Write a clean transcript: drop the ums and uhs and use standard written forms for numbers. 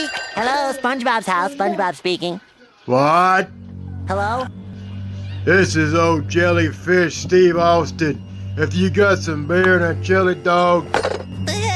speak? Hello, SpongeBob's house. SpongeBob speaking. What? Hello? This is old jellyfish Steve Austin. If you got some beer and a chili dog.